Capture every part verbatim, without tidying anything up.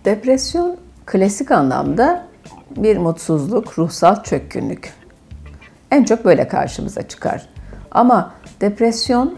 Depresyon klasik anlamda bir mutsuzluk, ruhsal çökkünlük. En çok böyle karşımıza çıkar. Ama depresyon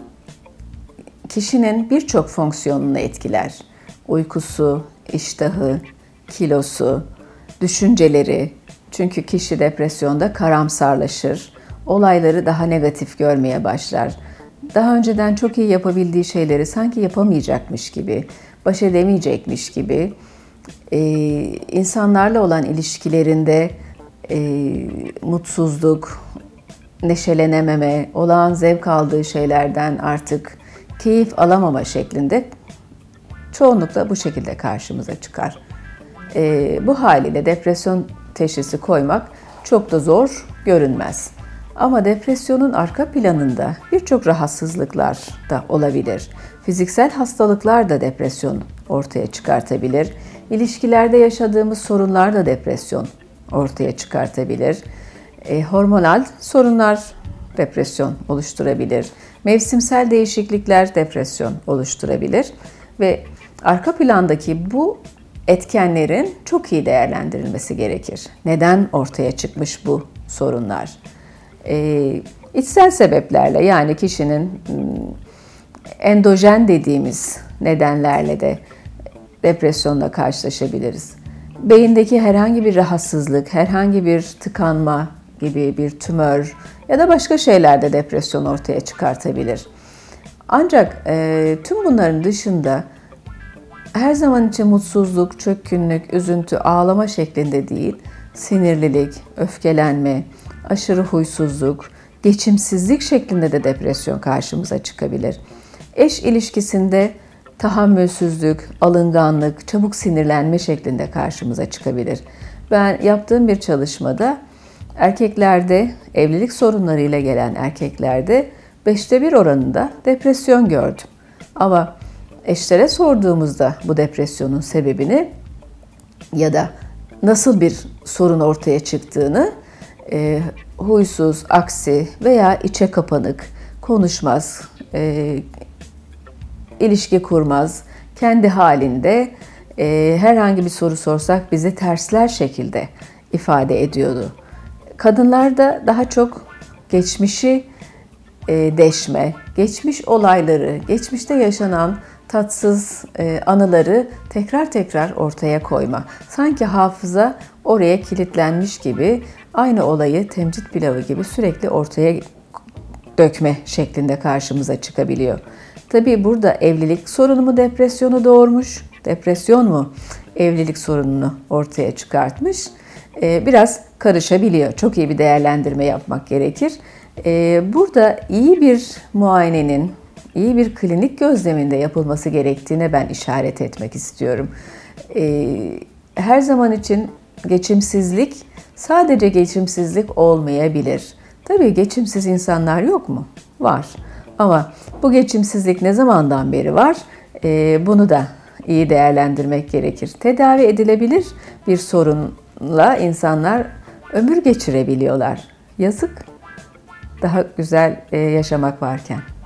kişinin birçok fonksiyonunu etkiler. Uykusu, iştahı, kilosu, düşünceleri. Çünkü kişi depresyonda karamsarlaşır, olayları daha negatif görmeye başlar. Daha önceden çok iyi yapabildiği şeyleri sanki yapamayacakmış gibi, baş edemeyecekmiş gibi, e, insanlarla olan ilişkilerinde e, mutsuzluk, neşelenememe, olağan zevk aldığı şeylerden artık keyif alamama şeklinde çoğunlukla bu şekilde karşımıza çıkar. E, bu haliyle depresyon teşhisi koymak çok da zor görünmez. Ama depresyonun arka planında birçok rahatsızlıklar da olabilir. Fiziksel hastalıklar da depresyon ortaya çıkartabilir. İlişkilerde yaşadığımız sorunlar da depresyon ortaya çıkartabilir. E, hormonal sorunlar depresyon oluşturabilir. Mevsimsel değişiklikler depresyon oluşturabilir. Ve arka plandaki bu etkenlerin çok iyi değerlendirilmesi gerekir. Neden ortaya çıkmış bu sorunlar? Ee, içsel sebeplerle, yani kişinin endojen dediğimiz nedenlerle de depresyonla karşılaşabiliriz. Beyindeki herhangi bir rahatsızlık, herhangi bir tıkanma gibi bir tümör ya da başka şeyler de depresyon ortaya çıkartabilir. Ancak e, tüm bunların dışında her zaman için mutsuzluk, çökkünlük, üzüntü, ağlama şeklinde değil, sinirlilik, öfkelenme, aşırı huysuzluk, geçimsizlik şeklinde de depresyon karşımıza çıkabilir. Eş ilişkisinde tahammülsüzlük, alınganlık, çabuk sinirlenme şeklinde karşımıza çıkabilir. Ben yaptığım bir çalışmada erkeklerde, evlilik sorunlarıyla gelen erkeklerde beşte bir oranında depresyon gördüm. Ama eşlere sorduğumuzda bu depresyonun sebebini ya da nasıl bir sorun ortaya çıktığını, e, huysuz, aksi veya içe kapanık, konuşmaz, e, ilişki kurmaz, kendi halinde e, herhangi bir soru sorsak bizi tersler şekilde ifade ediyordu. Kadınlarda daha çok geçmişi e, deşme, geçmiş olayları, geçmişte yaşanan tatsız e, anıları tekrar tekrar ortaya koyma. Sanki hafıza oraya kilitlenmiş gibi aynı olayı temcit pilavı gibi sürekli ortaya dökme şeklinde karşımıza çıkabiliyor. Tabii burada evlilik sorunu mu depresyonu doğurmuş, depresyon mu evlilik sorununu ortaya çıkartmış? E, biraz karışabiliyor. Çok iyi bir değerlendirme yapmak gerekir. E, burada iyi bir muayenenin, iyi bir klinik gözleminde yapılması gerektiğine ben işaret etmek istiyorum. Ee, her zaman için geçimsizlik sadece geçimsizlik olmayabilir. Tabii geçimsiz insanlar yok mu? Var. Ama bu geçimsizlik ne zamandan beri var? Ee, bunu da iyi değerlendirmek gerekir. Tedavi edilebilir bir sorunla insanlar ömür geçirebiliyorlar. Yazık. Daha güzel yaşamak varken.